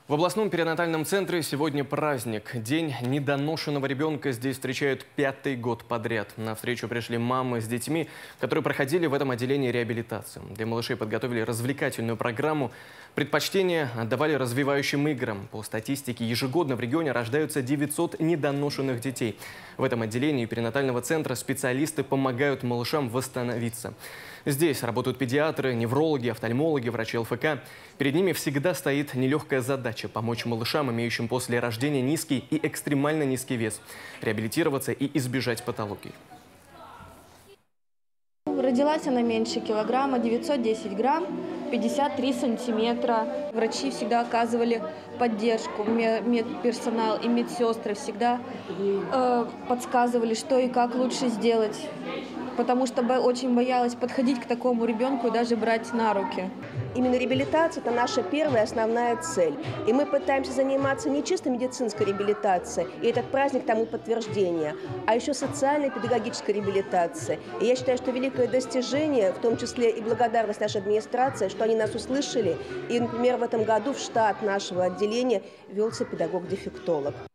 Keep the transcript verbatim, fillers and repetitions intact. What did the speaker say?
В областном перинатальном центре сегодня праздник. День недоношенного ребенка здесь встречают пятый год подряд. На встречу пришли мамы с детьми, которые проходили в этом отделении реабилитацию. Для малышей подготовили развлекательную программу. Предпочтение отдавали развивающим играм. По статистике, ежегодно в регионе рождаются девятьсот недоношенных детей. В этом отделении перинатального центра специалисты помогают малышам восстановиться. Здесь работают педиатры, неврологи, офтальмологи, врачи ЛФК. Перед ними всегда стоит нелегкая задача – помочь малышам, имеющим после рождения низкий и экстремально низкий вес, реабилитироваться и избежать патологий. Родилась она меньше килограмма, девятьсот десять грамм, пятьдесят три сантиметра. Врачи всегда оказывали поддержку, медперсонал и медсестры всегда э, подсказывали, что и как лучше сделать. Потому что очень боялась подходить к такому ребенку и даже брать на руки. Именно реабилитация – это наша первая основная цель. И мы пытаемся заниматься не чисто медицинской реабилитацией, и этот праздник тому подтверждение, а еще социальной педагогической реабилитацией. И я считаю, что великое достижение, в том числе и благодарность нашей администрации, что они нас услышали. И, например, в этом году в штат нашего отделения ввелся педагог-дефектолог.